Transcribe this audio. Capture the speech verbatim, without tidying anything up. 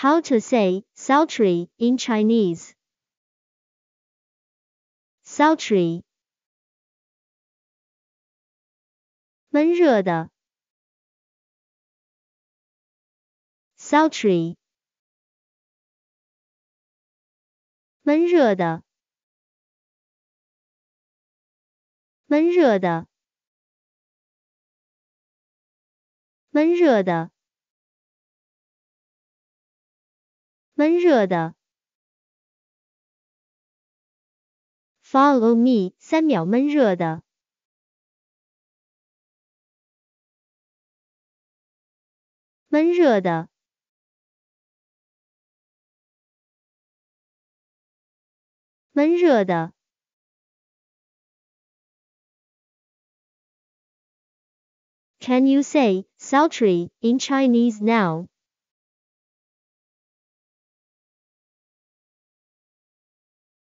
How to say sultry in Chinese? Sultry. 闷热的 sultry. 闷热的闷热的闷热的闷热的 Follow me 三秒闷热的闷热的闷热的 Can you say sultry in Chinese now?